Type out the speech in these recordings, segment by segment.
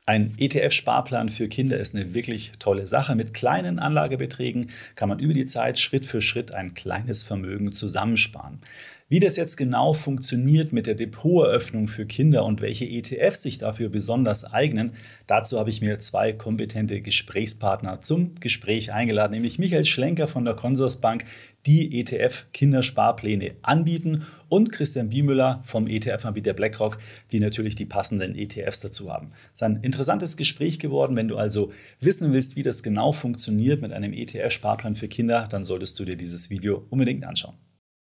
Ein ETF-Sparplan für Kinder ist eine wirklich tolle Sache. Mit kleinen Anlagebeträgen kann man über die Zeit Schritt für Schritt ein kleines Vermögen zusammensparen. Wie das jetzt genau funktioniert mit der Depoteröffnung für Kinder und welche ETFs sich dafür besonders eignen, dazu habe ich mir zwei kompetente Gesprächspartner zum Gespräch eingeladen, nämlich Michael Schlenker von der Consorsbank, die ETF-Kindersparpläne anbieten, und Christian Biemüller vom ETF-Anbieter BlackRock, die natürlich die passenden ETFs dazu haben. Es ist ein interessantes Gespräch geworden. Wenn du also wissen willst, wie das genau funktioniert mit einem ETF-Sparplan für Kinder, dann solltest du dir dieses Video unbedingt anschauen.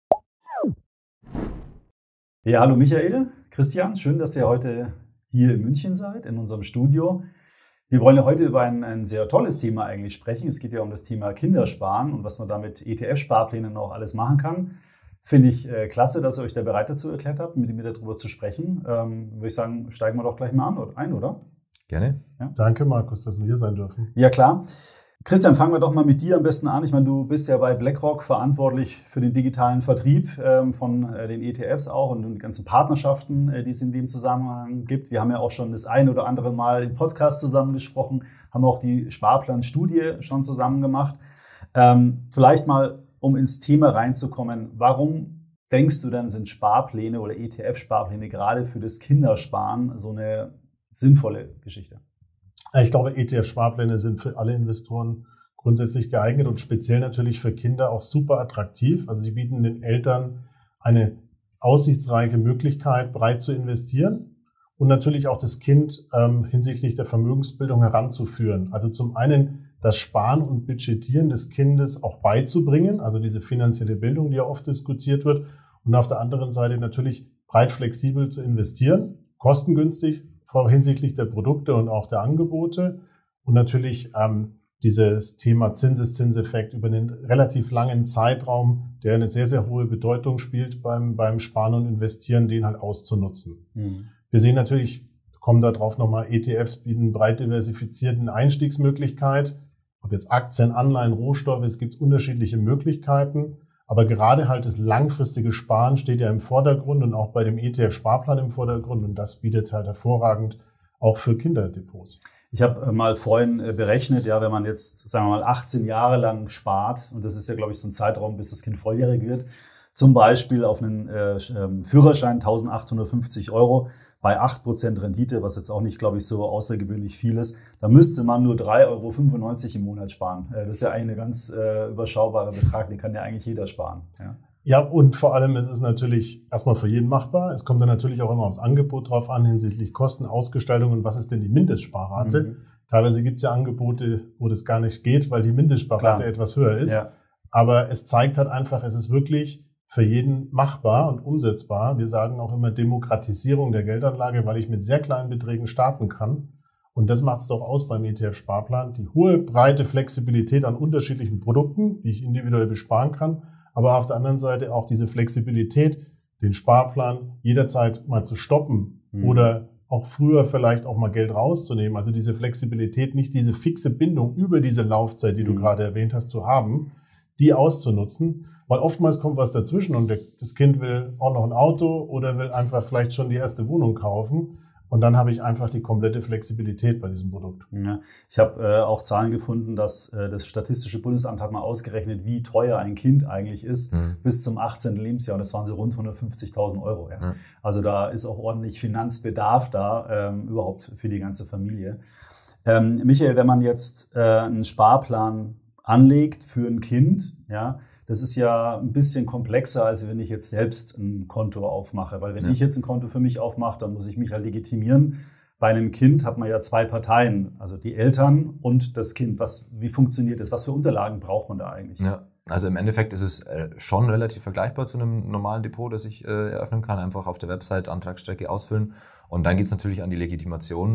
Ja, hallo Michael, Christian, schön, dass ihr heute hier in München seid, in unserem Studio. Wir wollen ja heute über ein sehr tolles Thema eigentlich sprechen. Es geht ja um das Thema Kindersparen und was man da mit ETF-Sparplänen auch alles machen kann. Finde ich klasse, dass ihr euch da bereit dazu erklärt habt, mit mir darüber zu sprechen. Würde ich sagen, steigen wir doch gleich mal ein, oder? Gerne. Ja? Danke, Markus, dass wir hier sein dürfen. Ja, klar. Christian, fangen wir doch mal mit dir am besten an. Ich meine, du bist ja bei BlackRock verantwortlich für den digitalen Vertrieb von den ETFs auch und die ganzen Partnerschaften, die es in dem Zusammenhang gibt. Wir haben ja auch schon das ein oder andere Mal im Podcast zusammen gesprochen, haben auch die Sparplanstudie schon zusammen gemacht. Vielleicht mal, um ins Thema reinzukommen, warum denkst du denn, sind Sparpläne oder ETF-Sparpläne gerade für das Kindersparen so eine sinnvolle Geschichte? Ich glaube, ETF-Sparpläne sind für alle Investoren grundsätzlich geeignet und speziell natürlich für Kinder auch super attraktiv. Also sie bieten den Eltern eine aussichtsreiche Möglichkeit, breit zu investieren und natürlich auch das Kind hinsichtlich der Vermögensbildung heranzuführen. Also zum einen das Sparen und Budgetieren des Kindes auch beizubringen, also diese finanzielle Bildung, die ja oft diskutiert wird, und auf der anderen Seite natürlich breit flexibel zu investieren, kostengünstig, hinsichtlich der Produkte und auch der Angebote und natürlich dieses Thema Zinseszinseffekt über einen relativ langen Zeitraum, der eine sehr, sehr hohe Bedeutung spielt beim Sparen und Investieren, den halt auszunutzen. Mhm. Wir sehen natürlich, kommen da drauf nochmal, ETFs bieten breit diversifizierten Einstiegsmöglichkeit, ob jetzt Aktien, Anleihen, Rohstoffe, es gibt unterschiedliche Möglichkeiten. Aber gerade halt das langfristige Sparen steht ja im Vordergrund und auch bei dem ETF-Sparplan im Vordergrund. Und das bietet halt hervorragend auch für Kinderdepots. Ich habe mal vorhin berechnet, ja, wenn man jetzt, sagen wir mal, 18 Jahre lang spart, und das ist ja, glaube ich, so ein Zeitraum, bis das Kind volljährig wird, zum Beispiel auf einen Führerschein 1.850 € bei 8% Rendite, was jetzt auch nicht, glaube ich, so außergewöhnlich viel ist, da müsste man nur 3,95 € im Monat sparen. Das ist ja eigentlich ein ganz überschaubarer Betrag, den kann ja eigentlich jeder sparen. Ja. Ja, und vor allem ist es natürlich erstmal für jeden machbar. Es kommt dann natürlich auch immer aufs Angebot drauf an, hinsichtlich Kosten, Ausgestaltung und was ist denn die Mindestsparrate. Mhm. Teilweise gibt es ja Angebote, wo das gar nicht geht, weil die Mindestsparrate etwas höher ist. Ja. Aber es zeigt halt einfach, es ist wirklich für jeden machbar und umsetzbar. Wir sagen auch immer Demokratisierung der Geldanlage, weil ich mit sehr kleinen Beträgen starten kann. Und das macht es doch aus beim ETF-Sparplan. Die hohe, breite Flexibilität an unterschiedlichen Produkten, die ich individuell besparen kann. Aber auf der anderen Seite auch diese Flexibilität, den Sparplan jederzeit mal zu stoppen oder auch früher vielleicht auch mal Geld rauszunehmen. Also diese Flexibilität, nicht diese fixe Bindung über diese Laufzeit, die du gerade erwähnt hast, zu haben, die auszunutzen. Weil oftmals kommt was dazwischen und das Kind will auch noch ein Auto oder will einfach vielleicht schon die erste Wohnung kaufen. Und dann habe ich einfach die komplette Flexibilität bei diesem Produkt. Ja, ich habe auch Zahlen gefunden, dass das Statistische Bundesamt hat mal ausgerechnet, wie teuer ein Kind eigentlich ist bis zum 18. Lebensjahr. Und das waren so rund 150.000 €. Ja. Also da ist auch ordentlich Finanzbedarf da, überhaupt für die ganze Familie. Michael, wenn man jetzt einen Sparplan anlegt für ein Kind, ja, das ist ja ein bisschen komplexer, als wenn ich jetzt selbst ein Konto aufmache. Weil wenn ich jetzt ein Konto für mich aufmache, dann muss ich mich ja legitimieren. Bei einem Kind hat man ja zwei Parteien, also die Eltern und das Kind. Wie funktioniert das? Was für Unterlagen braucht man da eigentlich? Ja, also im Endeffekt ist es schon relativ vergleichbar zu einem normalen Depot, das ich eröffnen kann. Einfach auf der Website Antragsstrecke ausfüllen. Und dann geht es natürlich an die Legitimation.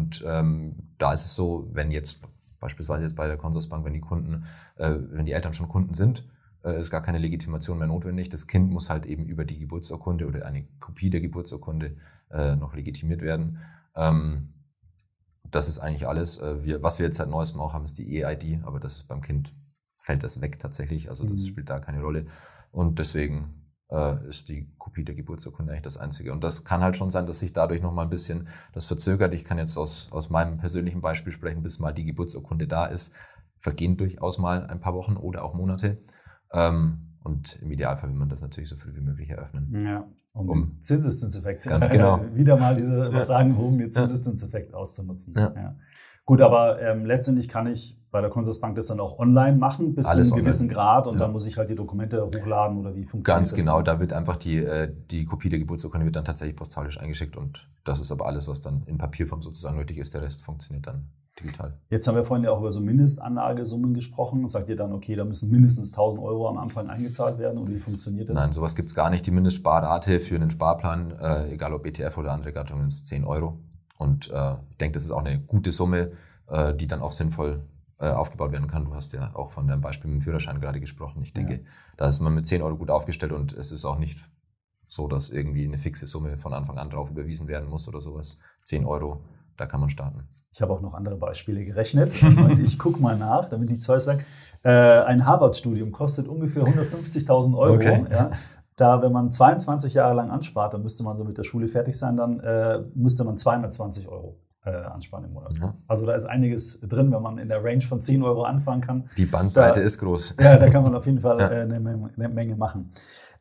Da ist es so, wenn jetzt beispielsweise jetzt bei der Consorsbank, wenn die Eltern schon Kunden sind, ist gar keine Legitimation mehr notwendig. Das Kind muss halt eben über die Geburtsurkunde oder eine Kopie der Geburtsurkunde noch legitimiert werden. Das ist eigentlich alles. Was wir jetzt seit neuestem auch haben, ist die E-ID, aber beim Kind fällt das weg tatsächlich. Also das spielt da keine Rolle. Und deswegen ist die Kopie der Geburtsurkunde eigentlich das Einzige. Und das kann halt schon sein, dass sich dadurch nochmal ein bisschen das verzögert. Ich kann jetzt aus meinem persönlichen Beispiel sprechen, bis mal die Geburtsurkunde da ist, vergehen durchaus mal ein paar Wochen oder auch Monate. Und im Idealfall will man das natürlich so früh wie möglich eröffnen. Ja, um den Zinseszinseffekt. Ganz genau. Wieder mal diese sagenumwogene Zinseszinseffekt auszunutzen. Ja. Gut, aber letztendlich kann ich bei der Consorsbank das dann auch online machen, bis zu einem gewissen Grad, und dann muss ich halt die Dokumente hochladen, oder wie funktioniert das? Ganz genau, da wird einfach die Kopie der Geburtsurkunde wird dann tatsächlich postalisch eingeschickt, und das ist aber alles, was dann in Papierform sozusagen nötig ist. Der Rest funktioniert dann digital. Jetzt haben wir vorhin ja auch über so Mindestanlagesummen gesprochen. Sagt ihr dann, okay, da müssen mindestens 1.000 € am Anfang eingezahlt werden, oder wie funktioniert das? Nein, sowas gibt es gar nicht. Die Mindestsparrate für einen Sparplan, egal ob ETF oder andere Gattungen, ist 10 €. Und ich denke, das ist auch eine gute Summe, die dann auch sinnvoll aufgebaut werden kann. Du hast ja auch von deinem Beispiel mit dem Führerschein gerade gesprochen. Ich denke, da ist man mit 10 € gut aufgestellt, und es ist auch nicht so, dass irgendwie eine fixe Summe von Anfang an drauf überwiesen werden muss oder sowas. 10 €, da kann man starten. Ich habe auch noch andere Beispiele gerechnet. Und ich gucke mal nach, damit ich zwei sage. Ein Harvard-Studium kostet ungefähr 150.000 €. Okay. Ja. Da, wenn man 22 Jahre lang anspart, dann müsste man so mit der Schule fertig sein, dann müsste man 220 € ansparen im Monat. Ja. Also da ist einiges drin, wenn man in der Range von 10 € anfangen kann. Die Bandbreite ist groß. Ja, da kann man auf jeden Fall eine Menge machen.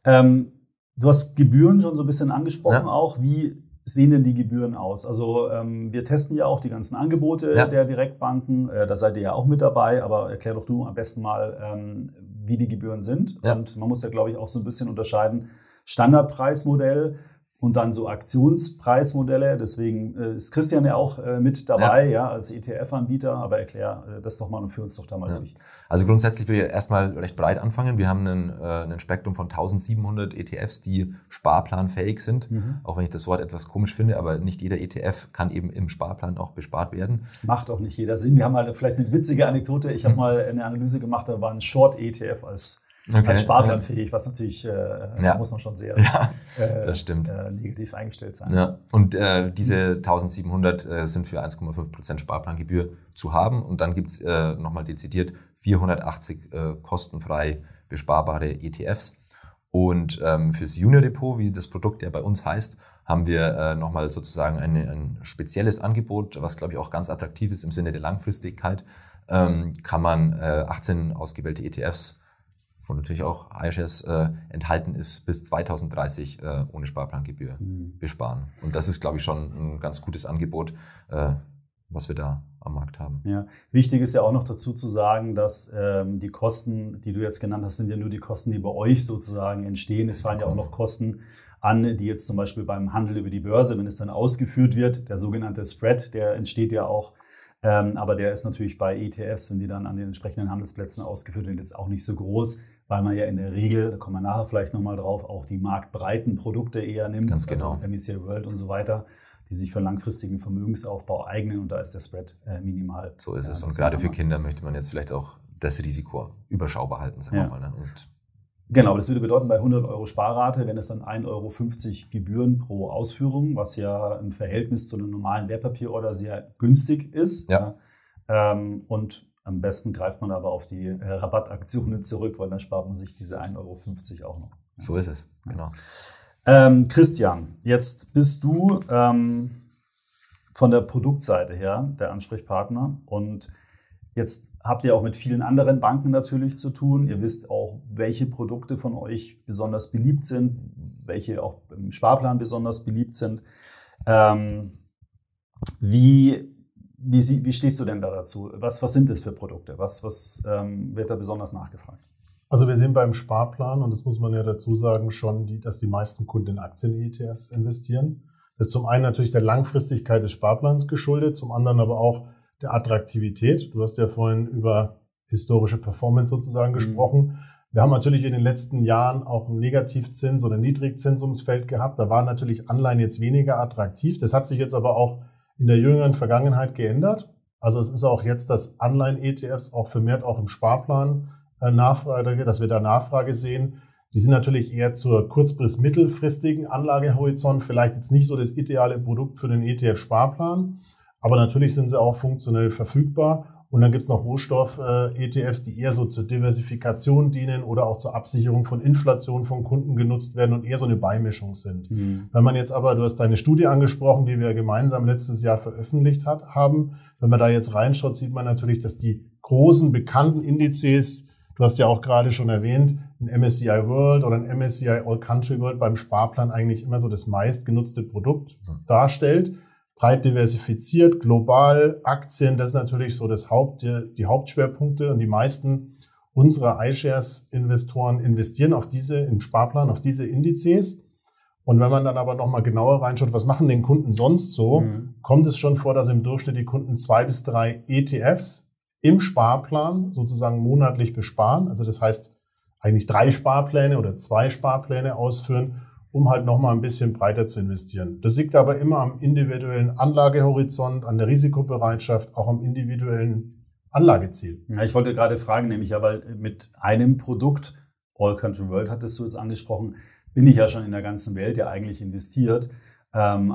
Du hast Gebühren schon so ein bisschen angesprochen auch. Wie sehen denn die Gebühren aus? Also wir testen ja auch die ganzen Angebote der Direktbanken. Da seid ihr ja auch mit dabei, aber erklär doch du am besten mal, wie die Gebühren sind. Ja. Und man muss ja, glaube ich, auch so ein bisschen unterscheiden. Standardpreismodell und dann so Aktionspreismodelle. Deswegen ist Christian ja auch mit dabei, als ETF-Anbieter. Aber erklär das doch mal und führ uns doch da mal durch. Also grundsätzlich will ich erstmal recht breit anfangen. Wir haben ein Spektrum von 1.700 ETFs, die sparplanfähig sind. Auch wenn ich das Wort etwas komisch finde, aber nicht jeder ETF kann eben im Sparplan auch bespart werden. Macht auch nicht jeder Sinn. Wir haben halt vielleicht eine witzige Anekdote. Ich habe mal eine Analyse gemacht, da war ein Short-ETF als sparplanfähig, was natürlich, muss man schon sehr das stimmt. Negativ eingestellt sein. Ja. Und diese 1.700 sind für 1,5% Sparplangebühr zu haben. Und dann gibt es nochmal dezidiert 480 kostenfrei besparbare ETFs. Und fürs Junior Depot, wie das Produkt ja bei uns heißt, haben wir nochmal sozusagen ein spezielles Angebot, was, glaube ich, auch ganz attraktiv ist im Sinne der Langfristigkeit. Kann man 18 ausgewählte ETFs, wo natürlich auch iShares enthalten ist, bis 2030 ohne Sparplangebühr besparen. Und das ist, glaube ich, schon ein ganz gutes Angebot, was wir da am Markt haben. Ja. Wichtig ist ja auch noch dazu zu sagen, dass die Kosten, die du jetzt genannt hast, sind ja nur die Kosten, die bei euch sozusagen entstehen. Es fallen ja auch noch Kosten an, die jetzt zum Beispiel beim Handel über die Börse, wenn es dann ausgeführt wird, der sogenannte Spread, der entsteht ja auch. Aber der ist natürlich bei ETFs, wenn die dann an den entsprechenden Handelsplätzen ausgeführt werden, jetzt auch nicht so groß, weil man ja in der Regel, da kommen wir nachher vielleicht nochmal drauf, auch die marktbreiten Produkte eher nimmt, ganz genau. Also MSCI World und so weiter, die sich für langfristigen Vermögensaufbau eignen, und da ist der Spread minimal. So ist es. Und gerade für Kinder möchte man jetzt vielleicht auch das Risiko überschaubar halten, sagen wir mal. Ne? Und genau, das würde bedeuten, bei 100 € Sparrate, wenn es dann 1,50 € Gebühren pro Ausführung, was ja im Verhältnis zu einem normalen Wertpapierorder sehr günstig ist. Ja. Und am besten greift man aber auf die Rabattaktionen zurück, weil dann spart man sich diese 1,50 € auch noch. So ist es, genau. Christian, jetzt bist du von der Produktseite her der Ansprechpartner, und jetzt habt ihr auch mit vielen anderen Banken natürlich zu tun. Ihr wisst auch, welche Produkte von euch besonders beliebt sind, welche auch im Sparplan besonders beliebt sind. Wie stehst du denn da dazu? Was sind das für Produkte? Was wird da besonders nachgefragt? Also wir sehen beim Sparplan, und das muss man ja dazu sagen, schon, dass die meisten Kunden in Aktien-ETFs investieren. Das ist zum einen natürlich der Langfristigkeit des Sparplans geschuldet, zum anderen aber auch der Attraktivität. Du hast ja vorhin über historische Performance sozusagen gesprochen. Wir haben natürlich in den letzten Jahren auch ein Negativzins- oder Niedrigzinsumsfeld gehabt. Da waren natürlich Anleihen jetzt weniger attraktiv. Das hat sich jetzt aber auch in der jüngeren Vergangenheit geändert. Also es ist auch jetzt, dass Anleihen-ETFs auch vermehrt auch im Sparplan Nachfrage, dass wir da Nachfrage sehen. Die sind natürlich eher zur kurz- bis mittelfristigen Anlagehorizont vielleicht jetzt nicht so das ideale Produkt für den ETF-Sparplan. Aber natürlich sind sie auch funktionell verfügbar Und dann gibt es noch Rohstoff-ETFs, die eher so zur Diversifikation dienen oder auch zur Absicherung von Inflation von Kunden genutzt werden und eher so eine Beimischung sind. Wenn man jetzt aber, du hast deine Studie angesprochen, die wir gemeinsam letztes Jahr veröffentlicht haben, wenn man da jetzt reinschaut, sieht man natürlich, dass die großen bekannten Indizes, du hast ja auch gerade schon erwähnt, ein MSCI World oder ein MSCI All Country World beim Sparplan eigentlich immer so das meistgenutzte Produkt darstellt. Breit diversifiziert, global, Aktien, das ist natürlich so die Hauptschwerpunkte und die meisten unserer iShares-Investoren investieren im Sparplan auf diese Indizes. Und wenn man dann aber nochmal genauer reinschaut, was machen den Kunden sonst so, kommt es schon vor, dass im Durchschnitt die Kunden 2 bis 3 ETFs im Sparplan sozusagen monatlich besparen. Also das heißt eigentlich 3 Sparpläne oder 2 Sparpläne ausführen, um halt nochmal ein bisschen breiter zu investieren. Das liegt aber immer am individuellen Anlagehorizont, an der Risikobereitschaft, auch am individuellen Anlageziel. Ja, ich wollte gerade fragen, nämlich ja, weil mit einem Produkt, All Country World hattest du jetzt angesprochen, bin ich ja schon in der ganzen Welt ja eigentlich investiert. Dann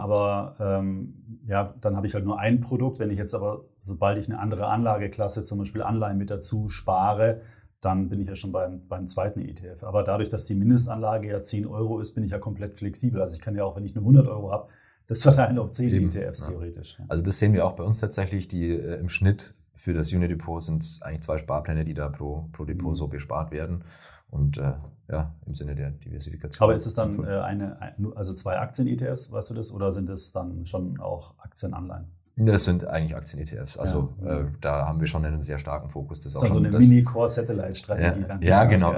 habe ich halt nur ein Produkt. Wenn ich jetzt aber, sobald ich eine andere Anlageklasse, zum Beispiel Anleihen mit dazu spare, dann bin ich ja schon beim zweiten ETF. Aber dadurch, dass die Mindestanlage ja 10 Euro ist, bin ich ja komplett flexibel. Also ich kann ja auch, wenn ich nur 100 Euro habe, das verteilen auf 10 ETFs theoretisch. Also das sehen wir auch bei uns tatsächlich, die im Schnitt für das Unidepot sind es eigentlich 2 Sparpläne, die da pro Depot so bespart werden. Und im Sinne der Diversifikation. Aber ist es dann also 2 Aktien-ETFs, weißt du das? Oder sind es dann schon auch Aktienanleihen? Das sind eigentlich Aktien-ETFs. Also da haben wir schon einen sehr starken Fokus. Das ist auch so eine Mini-Core-Satellite-Strategie. Ja, genau.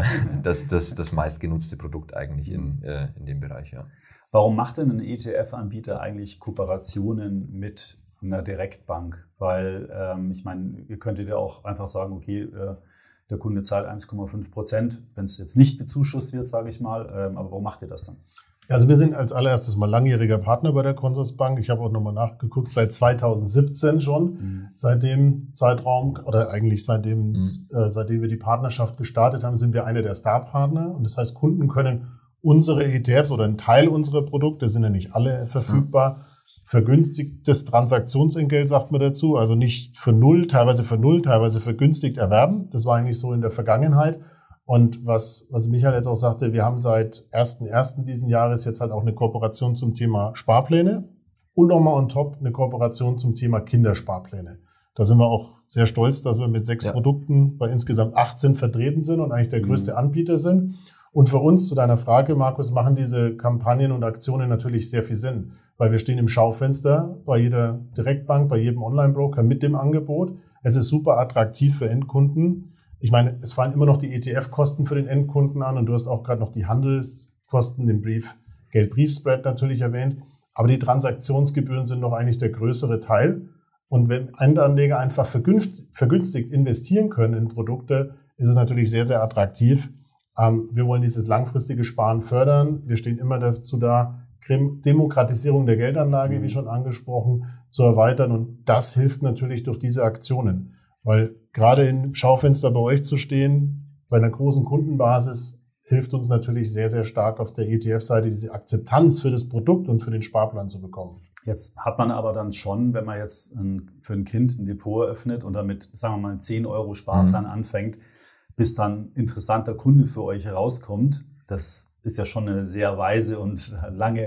Das meistgenutzte Produkt eigentlich in dem Bereich. Ja. Warum macht denn ein ETF-Anbieter eigentlich Kooperationen mit einer Direktbank? Weil ich meine, ihr könntet ja auch einfach sagen, okay, der Kunde zahlt 1,5%, wenn es jetzt nicht bezuschusst wird, sage ich mal. Aber warum macht ihr das dann? Also wir sind als allererstes mal langjähriger Partner bei der Consorsbank. Ich habe auch nochmal nachgeguckt, seit 2017 schon. Seit dem Zeitraum oder eigentlich seitdem wir die Partnerschaft gestartet haben, sind wir einer der Star-Partner. Und das heißt, Kunden können unsere ETFs oder einen Teil unserer Produkte, sind ja nicht alle verfügbar, vergünstigtes Transaktionsentgelt, sagt man dazu, also nicht für null, teilweise vergünstigt erwerben. Das war eigentlich so in der Vergangenheit. Und was Michael jetzt auch sagte, wir haben seit 1.1. diesen Jahres jetzt halt auch eine Kooperation zum Thema Sparpläne und nochmal on top eine Kooperation zum Thema Kindersparpläne. Da sind wir auch sehr stolz, dass wir mit 6 Produkten bei insgesamt 18 vertreten sind und eigentlich der größte Anbieter sind. Und für uns, zu deiner Frage, Markus, machen diese Kampagnen und Aktionen natürlich sehr viel Sinn, weil wir stehen im Schaufenster bei jeder Direktbank, bei jedem Online-Broker mit dem Angebot. Es ist super attraktiv für Endkunden. Ich meine, es fallen immer noch die ETF-Kosten für den Endkunden an und du hast auch gerade noch die Handelskosten, den Geld-Brief-Spread natürlich erwähnt. Aber die Transaktionsgebühren sind noch eigentlich der größere Teil. Und wenn Endanleger einfach vergünstigt investieren können in Produkte, ist es natürlich sehr, sehr attraktiv. Wir wollen dieses langfristige Sparen fördern. Wir stehen immer dazu da, Demokratisierung der Geldanlage, wie schon angesprochen, zu erweitern. Und das hilft natürlich durch diese Aktionen. Weil gerade im Schaufenster bei euch zu stehen, bei einer großen Kundenbasis, hilft uns natürlich sehr, sehr stark auf der ETF-Seite diese Akzeptanz für das Produkt und für den Sparplan zu bekommen. Jetzt hat man aber dann schon, wenn man jetzt für ein Kind ein Depot eröffnet und damit, sagen wir mal, einen 10 Euro Sparplan anfängt, bis dann interessanter Kunde für euch rauskommt, das ist ja schon eine sehr weise und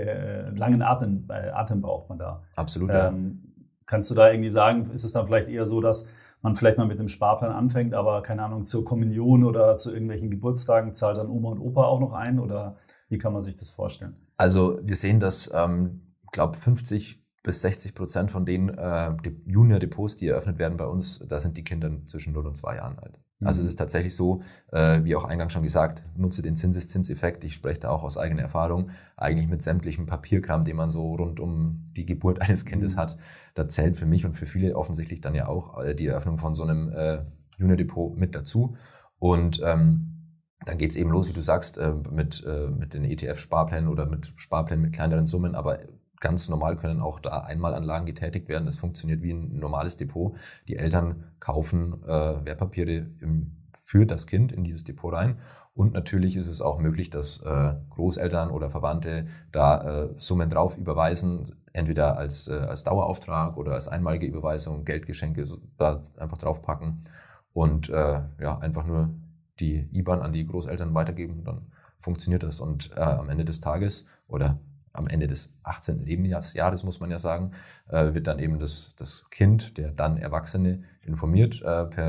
langen Atem braucht man da. Absolut, ja. Kannst du da irgendwie sagen, ist es dann vielleicht eher so, dass man vielleicht mal mit einem Sparplan anfängt, aber keine Ahnung, zur Kommunion oder zu irgendwelchen Geburtstagen zahlt dann Oma und Opa auch noch ein? Oder wie kann man sich das vorstellen? Also wir sehen, dass, glaube 50% bis 60% von den Junior-Depots, die eröffnet werden bei uns, da sind die Kinder zwischen 0 und 2 Jahren alt. Also es ist tatsächlich so, wie auch eingangs schon gesagt, nutze den Zinseszinseffekt. Ich spreche da auch aus eigener Erfahrung, eigentlich mit sämtlichem Papierkram, den man so rund um die Geburt eines Kindes hat. Da zählt für mich und für viele offensichtlich dann ja auch die Eröffnung von so einem Junior-Depot mit dazu. Und dann geht's eben los, wie du sagst, mit den ETF-Sparplänen oder mit Sparplänen mit kleineren Summen. Aber ganz normal können auch da Einmalanlagen getätigt werden. Das funktioniert wie ein normales Depot. Die Eltern kaufen Wertpapiere für das Kind in dieses Depot rein. Und natürlich ist es auch möglich, dass Großeltern oder Verwandte da Summen drauf überweisen, entweder als Dauerauftrag oder als einmalige Überweisung, Geldgeschenke da einfach draufpacken und einfach nur die IBAN an die Großeltern weitergeben. Dann funktioniert das. Und am Ende des Tages oder am Ende des 18. Lebensjahres, muss man ja sagen, wird dann eben das Kind, der dann Erwachsene, informiert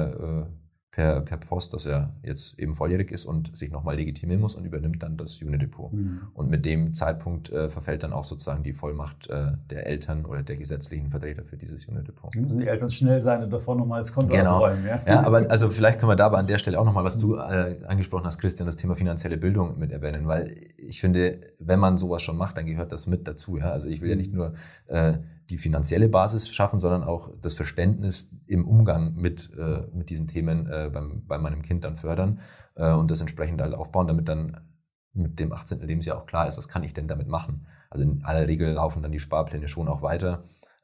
per Post, dass er jetzt eben volljährig ist und sich nochmal legitimieren muss und übernimmt dann das Junidepot. Und mit dem Zeitpunkt verfällt dann auch sozusagen die Vollmacht der Eltern oder der gesetzlichen Vertreter für dieses Junidepot. Müssen die Eltern schnell sein und davor nochmal das Konto genau. abräumen. Ja, aber also vielleicht können wir da aber an der Stelle auch nochmal, was du angesprochen hast, Christian, das Thema finanzielle Bildung mit erwähnen, weil ich finde, wenn man sowas schon macht, dann gehört das mit dazu. Ja? Also ich will ja nicht nur die finanzielle Basis schaffen, sondern auch das Verständnis im Umgang mit diesen Themen bei meinem Kind dann fördern und das entsprechend halt aufbauen, damit dann mit dem 18. Lebensjahr auch klar ist, was kann ich denn damit machen. Also in aller Regel laufen dann die Sparpläne schon auch weiter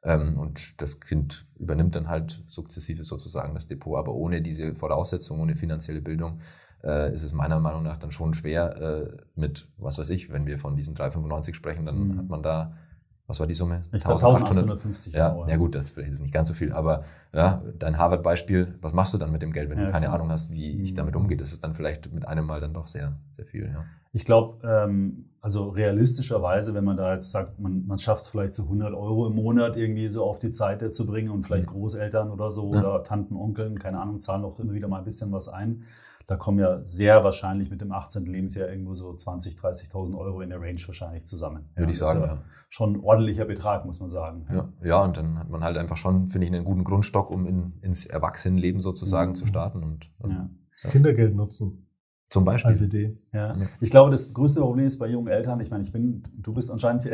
und das Kind übernimmt dann halt sukzessive sozusagen das Depot, aber ohne diese Voraussetzung, ohne finanzielle Bildung ist es meiner Meinung nach dann schon schwer mit, was weiß ich, wenn wir von diesen 3,95 sprechen, dann hat man da, was war die Summe? Ich glaube 1850 Euro. Ja gut, das vielleicht ist nicht ganz so viel, aber ja, dein Harvard-Beispiel, was machst du dann mit dem Geld, wenn du keine Ahnung hast, wie ich damit umgehe? Das ist dann vielleicht mit einem Mal dann doch sehr, sehr viel. Ja. Ich glaube, also realistischerweise, wenn man da jetzt sagt, man schafft es vielleicht so 100 Euro im Monat irgendwie so auf die Seite zu bringen und vielleicht Großeltern oder so oder Tanten, Onkeln, keine Ahnung, zahlen auch immer wieder mal ein bisschen was ein. Da kommen ja sehr wahrscheinlich mit dem 18. Lebensjahr irgendwo so 20.000, 30.000 Euro in der Range wahrscheinlich zusammen. Würde ich sagen, ja. Schon ein ordentlicher Betrag, muss man sagen. Ja, und dann hat man halt einfach schon, finde ich, einen guten Grundstock, um ins Erwachsenenleben sozusagen zu starten. Und das Kindergeld nutzen. Zum Beispiel. Als Idee. Ja. Ich glaube, das größte Problem ist bei jungen Eltern, ich meine, du bist anscheinend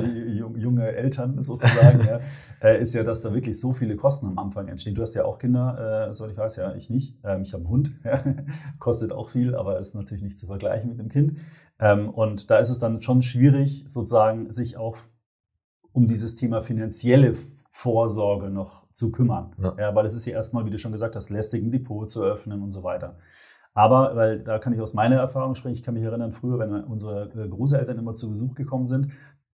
junge Eltern sozusagen, ist ja, dass da wirklich so viele Kosten am Anfang entstehen. Du hast ja auch Kinder, soweit ich weiß, ja, ich nicht. Ich habe einen Hund, kostet auch viel, aber ist natürlich nicht zu vergleichen mit einem Kind. Und da ist es dann schon schwierig, sozusagen sich auch um dieses Thema finanzielle Vorsorge noch zu kümmern. Ja, weil es ist ja erstmal, wie du schon gesagt hast, lästig, ein Depot zu eröffnen und so weiter. Aber, weil da kann ich aus meiner Erfahrung sprechen, ich kann mich erinnern, früher, wenn unsere Großeltern immer zu Besuch gekommen sind,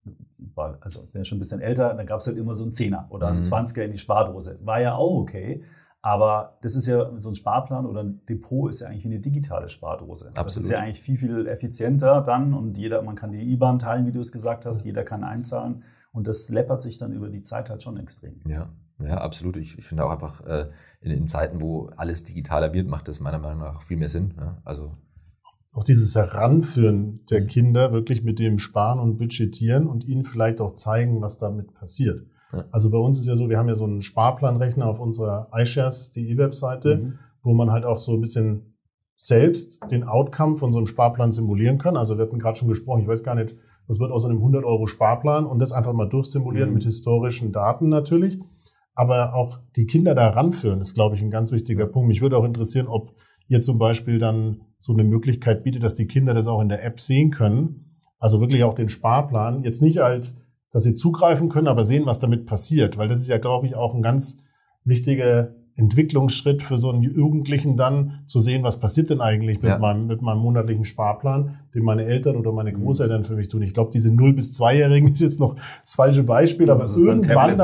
also ich bin ja schon ein bisschen älter, dann gab es halt immer so einen Zehner oder einen 20er in die Spardose. War ja auch okay, aber das ist ja so ein Sparplan oder ein Depot ist ja eigentlich wie eine digitale Spardose. Absolut. Das ist ja eigentlich viel, viel effizienter dann und man kann die IBAN teilen, wie du es gesagt hast, jeder kann einzahlen und das läppert sich dann über die Zeit halt schon extrem. Ja, absolut. Ich finde auch einfach, in Zeiten, wo alles digitaler wird, macht das meiner Meinung nach viel mehr Sinn. Ja? Also auch dieses Heranführen der Kinder wirklich mit dem Sparen und Budgetieren und ihnen vielleicht auch zeigen, was damit passiert. Ja. Also bei uns ist ja so, wir haben ja so einen Sparplanrechner auf unserer iShares.de Webseite, wo man halt auch so ein bisschen selbst den Outcome von so einem Sparplan simulieren kann. Also wir hatten gerade schon gesprochen, ich weiß gar nicht, was wird aus einem 100 Euro Sparplan und das einfach mal durchsimulieren mit historischen Daten natürlich. Aber auch die Kinder da ranführen, ist, glaube ich, ein ganz wichtiger Punkt. Mich würde auch interessieren, ob ihr zum Beispiel dann so eine Möglichkeit bietet, dass die Kinder das auch in der App sehen können. Also wirklich auch den Sparplan. Jetzt nicht als, dass sie zugreifen können, aber sehen, was damit passiert. Weil das ist ja, glaube ich, auch ein ganz wichtiger Entwicklungsschritt für so einen Jugendlichen dann, zu sehen, was passiert denn eigentlich mit meinem monatlichen Sparplan, den meine Eltern oder meine Großeltern für mich tun. Ich glaube, diese 0- bis 2-Jährigen ist jetzt noch das falsche Beispiel, aber irgendwann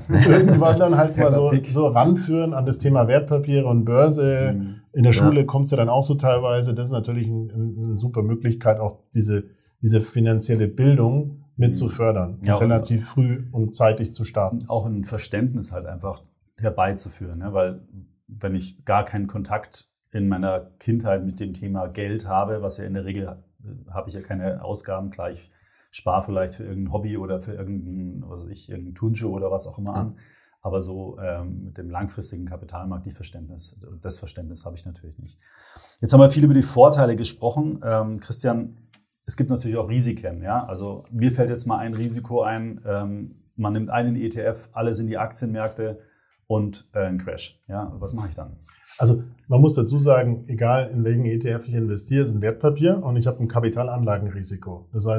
dann halt mal so ranführen an das Thema Wertpapiere und Börse. In der Schule kommt es ja dann auch so teilweise. Das ist natürlich eine super Möglichkeit, auch diese finanzielle Bildung mit zu fördern, relativ früh und zeitig zu starten. Auch ein Verständnis halt einfach herbeizuführen, ne? Weil wenn ich gar keinen Kontakt in meiner Kindheit mit dem Thema Geld habe, was ja in der Regel habe ich ja keine Ausgaben, klar, ich spare vielleicht für irgendein Hobby oder für irgendeinen Turnschuh oder was auch immer an, aber so mit dem langfristigen Kapitalmarkt das Verständnis habe ich natürlich nicht. Jetzt haben wir viel über die Vorteile gesprochen. Christian, es gibt natürlich auch Risiken, ja, also mir fällt jetzt mal ein Risiko ein, man nimmt einen ETF, alles in die Aktienmärkte und ein Crash. Ja, was mache ich dann? Also man muss dazu sagen, egal in welchen ETF ich investiere, ist ein Wertpapier und ich habe ein Kapitalanlagenrisiko. Das heißt,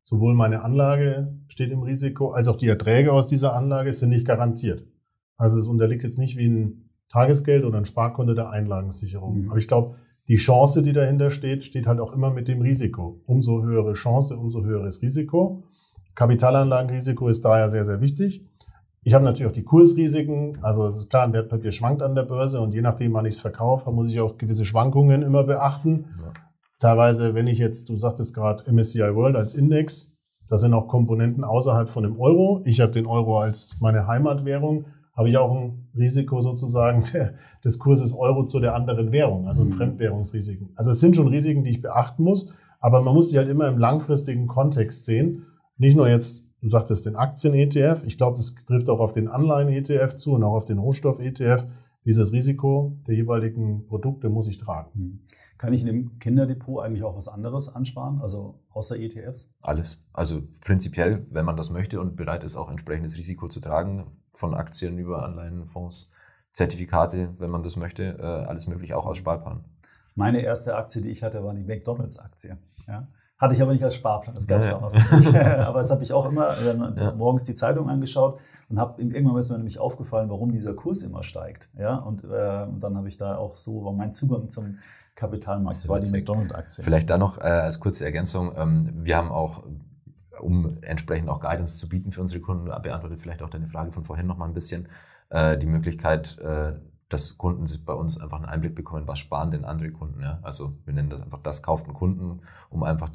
sowohl meine Anlage steht im Risiko, als auch die Erträge aus dieser Anlage sind nicht garantiert. Also es unterliegt jetzt nicht wie ein Tagesgeld oder ein Sparkonto der Einlagensicherung. Aber ich glaube, die Chance, die dahinter steht, steht halt auch immer mit dem Risiko. Umso höhere Chance, umso höheres Risiko. Kapitalanlagenrisiko ist daher sehr, sehr wichtig. Ich habe natürlich auch die Kursrisiken. Also es ist klar, ein Wertpapier schwankt an der Börse und je nachdem, wann ich es verkaufe, muss ich auch gewisse Schwankungen immer beachten. Ja. Teilweise, wenn ich jetzt, du sagtest gerade MSCI World als Index, da sind auch Komponenten außerhalb von dem Euro. Ich habe den Euro als meine Heimatwährung, habe ich auch ein Risiko sozusagen des Kurses Euro zu der anderen Währung, also ein Fremdwährungsrisiken. Also es sind schon Risiken, die ich beachten muss, aber man muss sie halt immer im langfristigen Kontext sehen. Nicht nur jetzt, du sagtest den Aktien-ETF, ich glaube, das trifft auch auf den Anleihen-ETF zu und auch auf den Rohstoff-ETF. Dieses Risiko der jeweiligen Produkte muss ich tragen. Kann ich in dem Kinderdepot eigentlich auch was anderes ansparen, also außer ETFs? Alles. Also prinzipiell, wenn man das möchte und bereit ist, auch entsprechendes Risiko zu tragen, von Aktien über Anleihen, Fonds, Zertifikate, wenn man das möchte, alles möglich, auch aus Sparplan. Meine erste Aktie, die ich hatte, war die McDonalds-Aktie. Ja. Hatte ich aber nicht als Sparplan, das gab es damals nicht. Aber das habe ich auch immer morgens die Zeitung angeschaut und irgendwann ist mir nämlich aufgefallen, warum dieser Kurs immer steigt. Ja? Und dann habe ich da auch so mein Zugang zum Kapitalmarkt, das war die McDonalds-Aktie. Vielleicht da noch als kurze Ergänzung, wir haben auch, um entsprechend auch Guidance zu bieten für unsere Kunden, beantwortet vielleicht auch deine Frage von vorhin noch mal ein bisschen, die Möglichkeit, dass Kunden bei uns einfach einen Einblick bekommen, was sparen denn andere Kunden. Ja? Also wir nennen das einfach, das kauft ein Kunden, um einfach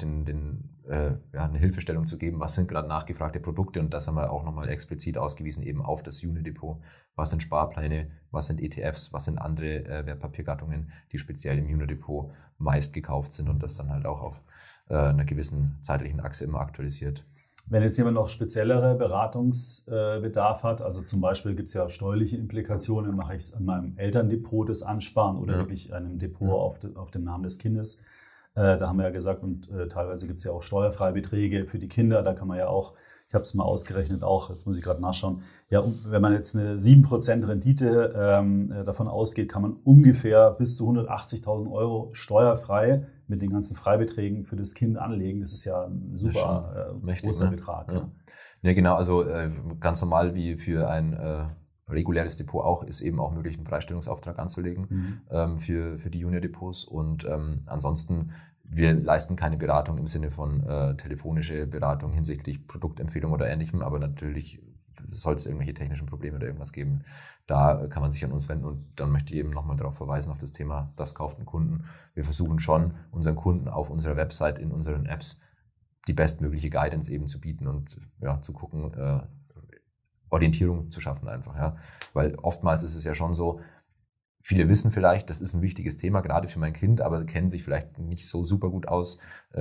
eine Hilfestellung zu geben, was sind gerade nachgefragte Produkte, und das haben wir auch nochmal explizit ausgewiesen, eben auf das Unidepot. Was sind Sparpläne, was sind ETFs, was sind andere Wertpapiergattungen, die speziell im Unidepot meist gekauft sind, und das dann halt auch auf einer gewissen zeitlichen Achse immer aktualisiert. Wenn jetzt jemand noch speziellere Beratungsbedarf hat, also zum Beispiel gibt es ja steuerliche Implikationen, mache ich es an meinem Elterndepot das Ansparen oder wirklich einem Depot auf dem Namen des Kindes. Da haben wir ja gesagt, und teilweise gibt es ja auch Steuerfreibeträge für die Kinder, da kann man ja auch, ich habe es mal ausgerechnet auch, jetzt muss ich gerade nachschauen, ja, wenn man jetzt eine 7% Rendite davon ausgeht, kann man ungefähr bis zu 180.000 Euro steuerfrei mit den ganzen Freibeträgen für das Kind anlegen. Das ist ja ein super großer Betrag. Ja. Ja, genau, also ganz normal wie für ein reguläres Depot auch, ist eben auch möglich, einen Freistellungsauftrag anzulegen für die Junior-Depots. Und ansonsten, wir leisten keine Beratung im Sinne von telefonische Beratung hinsichtlich Produktempfehlung oder Ähnlichem, aber natürlich soll es irgendwelche technischen Probleme oder irgendwas geben, da kann man sich an uns wenden. Und dann möchte ich eben nochmal darauf verweisen, auf das Thema, das kauft ein Kunden. Wir versuchen schon, unseren Kunden auf unserer Website, in unseren Apps, die bestmögliche Guidance eben zu bieten und zu gucken, Orientierung zu schaffen einfach. Ja. Weil oftmals ist es ja schon so, viele wissen vielleicht, das ist ein wichtiges Thema, gerade für mein Kind, aber kennen sich vielleicht nicht so super gut aus.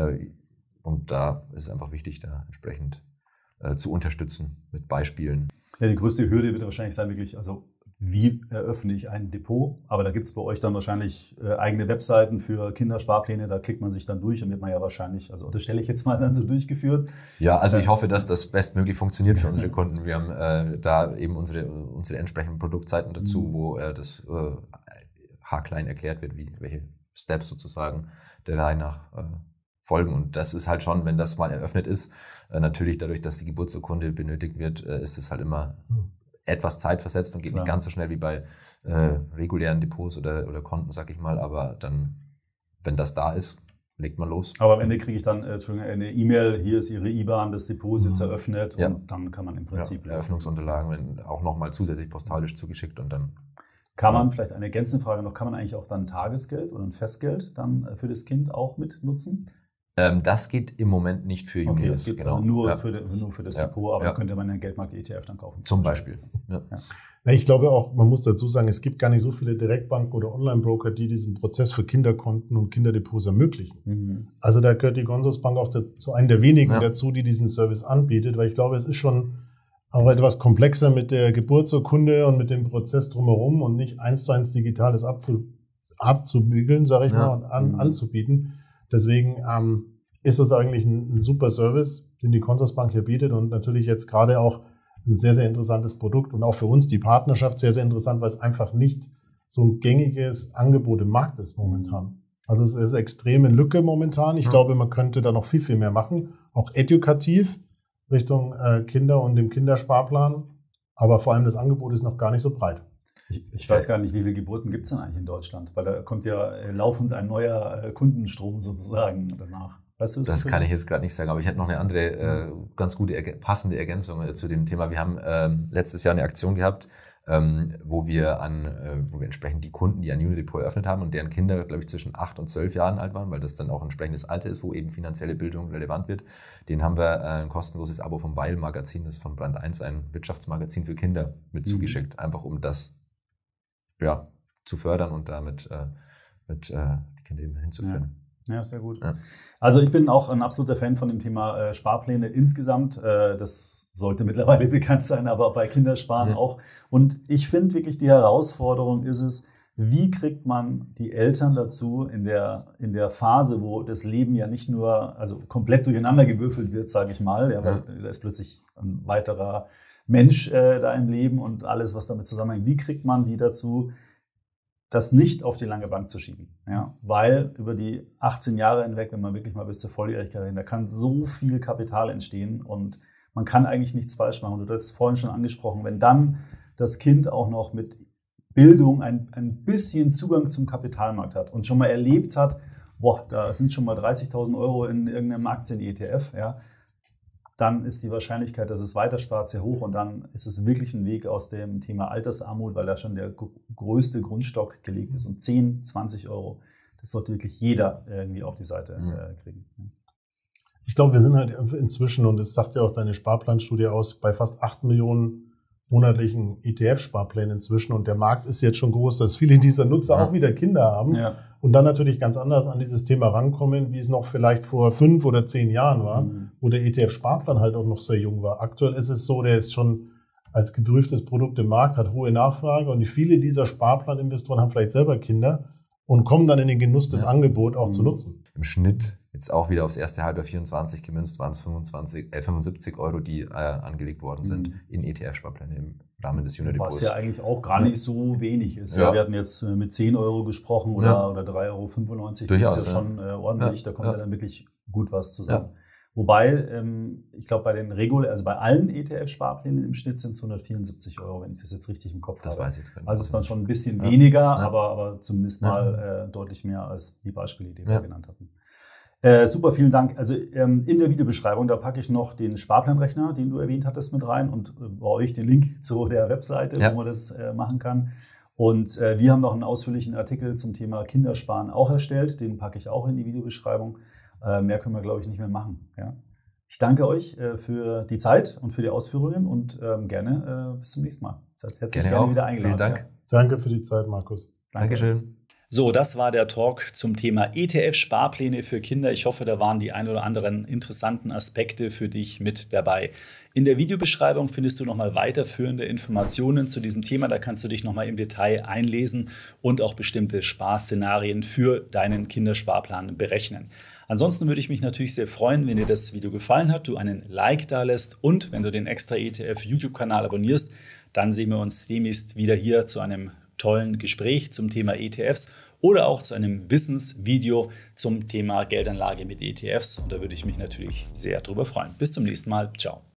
Und da ist es einfach wichtig, da entsprechend zu unterstützen mit Beispielen. Ja, die größte Hürde wird wahrscheinlich sein, wirklich, also wie eröffne ich ein Depot? Aber da gibt es bei euch dann wahrscheinlich eigene Webseiten für Kindersparpläne, da klickt man sich dann durch und wird man ja wahrscheinlich, also das stelle ich jetzt mal dann so durchgeführt. Ja, also ich hoffe, dass das bestmöglich funktioniert für unsere Kunden. Wir haben da eben unsere entsprechenden Produktseiten dazu, wo das haarklein erklärt wird, welche Steps sozusagen der Reihe nach folgen. Und das ist halt schon, wenn das mal eröffnet ist, natürlich dadurch, dass die Geburtsurkunde benötigt wird, ist es halt immer etwas zeitversetzt und geht nicht ganz so schnell wie bei regulären Depots oder Konten, sag ich mal. Aber dann, wenn das da ist, legt man los. Aber am Ende kriege ich dann eine E-Mail, hier ist Ihre IBAN, das Depot ist jetzt eröffnet und dann kann man im Prinzip Eröffnungsunterlagen werden auch nochmal zusätzlich postalisch zugeschickt und dann. Kann man, vielleicht eine ergänzende Frage noch, kann man eigentlich auch dann Tagesgeld oder ein Festgeld dann für das Kind auch mit nutzen? Das geht im Moment nicht für Juniors. Okay, das geht also nur für das Depot, aber könnte man einen Geldmarkt-ETF dann kaufen. Zum Beispiel. Ja. Ich glaube auch, man muss dazu sagen, es gibt gar nicht so viele Direktbanken oder Online-Broker, die diesen Prozess für Kinderkonten und Kinderdepots ermöglichen. Also da gehört die Consorsbank auch zu einem der wenigen dazu, die diesen Service anbietet, weil ich glaube, es ist schon auch etwas komplexer mit der Geburtsurkunde und mit dem Prozess drumherum und nicht 1:1 Digitales abzubügeln, sage ich mal, und anzubieten. Deswegen ist das eigentlich ein super Service, den die Consorsbank hier bietet und natürlich jetzt gerade auch ein sehr, sehr interessantes Produkt und auch für uns die Partnerschaft sehr, sehr interessant, weil es einfach nicht so ein gängiges Angebot im Markt ist momentan. Also es ist eine extreme Lücke momentan. Ich glaube, man könnte da noch viel, viel mehr machen. Auch edukativ Richtung Kinder und dem Kindersparplan. Aber vor allem das Angebot ist noch gar nicht so breit. Ich weiß gar nicht, wie viele Geburten gibt es denn eigentlich in Deutschland? Weil da kommt ja laufend ein neuer Kundenstrom sozusagen danach. Weißt du, das kann ich jetzt gerade nicht sagen, aber ich hätte noch eine andere ganz gute, passende Ergänzung zu dem Thema. Wir haben letztes Jahr eine Aktion gehabt, wo wir entsprechend die Kunden, die ein Unidepot eröffnet haben und deren Kinder, glaube ich, zwischen 8 und 12 Jahren alt waren, weil das dann auch ein entsprechendes Alter ist, wo eben finanzielle Bildung relevant wird. Denen haben wir ein kostenloses Abo vom Weil-Magazin, das ist von Brand 1, ein Wirtschaftsmagazin für Kinder, mit zugeschickt, einfach um das zu fördern und damit die Kinder eben hinzuführen. Ja, sehr gut. Ja. Also ich bin auch ein absoluter Fan von dem Thema Sparpläne insgesamt. Das sollte mittlerweile bekannt sein, aber bei Kindersparen auch. Und ich finde wirklich, die Herausforderung ist es, wie kriegt man die Eltern dazu in der Phase, wo das Leben ja nicht nur komplett durcheinander gewürfelt wird, sage ich mal. Ja, weil da ist plötzlich ein weiterer Mensch da im Leben und alles, was damit zusammenhängt. Wie kriegt man die dazu, das nicht auf die lange Bank zu schieben? Ja, weil über die 18 Jahre hinweg, wenn man wirklich mal bis zur Volljährigkeit hin, da kann so viel Kapital entstehen und man kann eigentlich nichts falsch machen. Du hast es vorhin schon angesprochen, wenn dann das Kind auch noch mit Bildung ein bisschen Zugang zum Kapitalmarkt hat und schon mal erlebt hat, da sind schon mal 30.000 Euro in irgendeinem Aktien-ETF, ja, dann ist die Wahrscheinlichkeit, dass es weiterspart, sehr hoch und dann ist es wirklich ein Weg aus dem Thema Altersarmut, weil da schon der größte Grundstock gelegt ist und 10, 20 Euro, das sollte wirklich jeder irgendwie auf die Seite kriegen. Ich glaube, wir sind halt inzwischen, und das sagt ja auch deine Sparplanstudie aus, bei fast 8 Millionen monatlichen ETF-Sparplänen inzwischen und der Markt ist jetzt schon groß, dass viele dieser Nutzer auch wieder Kinder haben und dann natürlich ganz anders an dieses Thema rankommen, wie es noch vielleicht vor 5 oder 10 Jahren war, wo der ETF-Sparplan halt auch noch sehr jung war. Aktuell ist es so, der ist schon als geprüftes Produkt im Markt, hat hohe Nachfrage und viele dieser Sparplaninvestoren haben vielleicht selber Kinder und kommen dann in den Genuss, das Angebot auch zu nutzen. Im Schnitt, jetzt auch wieder aufs erste Halbjahr 24 gemünzt, waren es 75 Euro, die angelegt worden sind in ETF-Sparpläne im Rahmen des Unidepots. Was ja eigentlich auch gar nicht so wenig ist. Ja. Wir hatten jetzt mit 10 Euro gesprochen oder 3,95 Euro. Durchaus, das ist ja schon ordentlich, da kommt ja dann wirklich gut was zusammen. Ja. Wobei, ich glaube, bei allen ETF-Sparplänen im Schnitt sind es 174 Euro, wenn ich das jetzt richtig im Kopf habe. Das weiß ich jetzt gar nicht. Also ist dann schon ein bisschen weniger, aber zumindest mal deutlich mehr als die Beispiele, die wir genannt hatten. Super, vielen Dank. Also in der Videobeschreibung, da packe ich noch den Sparplanrechner, den du erwähnt hattest, mit rein und bei euch den Link zu der Webseite, wo man das machen kann. Und wir haben noch einen ausführlichen Artikel zum Thema Kindersparen auch erstellt, den packe ich auch in die Videobeschreibung. Mehr können wir, glaube ich, nicht mehr machen. Ja? Ich danke euch für die Zeit und für die Ausführungen und gerne bis zum nächsten Mal. Seid herzlich gerne wieder eingeladen. Vielen Dank. Ja. Danke für die Zeit, Markus. Dankeschön. So, das war der Talk zum Thema ETF-Sparpläne für Kinder. Ich hoffe, da waren die ein oder anderen interessanten Aspekte für dich mit dabei. In der Videobeschreibung findest du nochmal weiterführende Informationen zu diesem Thema. Da kannst du dich nochmal im Detail einlesen und auch bestimmte Sparszenarien für deinen Kindersparplan berechnen. Ansonsten würde ich mich natürlich sehr freuen, wenn dir das Video gefallen hat, du einen Like da lässt und wenn du den Extra ETF YouTube-Kanal abonnierst, dann sehen wir uns demnächst wieder hier zu einem tollen Gespräch zum Thema ETFs oder auch zu einem Wissensvideo zum Thema Geldanlage mit ETFs. Und da würde ich mich natürlich sehr drüber freuen. Bis zum nächsten Mal. Ciao.